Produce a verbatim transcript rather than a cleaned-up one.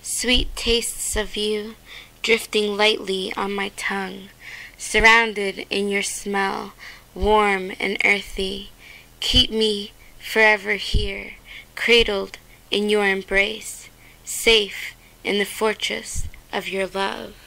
Sweet tastes of you drifting lightly on my tongue, surrounded in your smell, warm and earthy. Keep me forever here, cradled in your embrace, safe in the fortress of your love.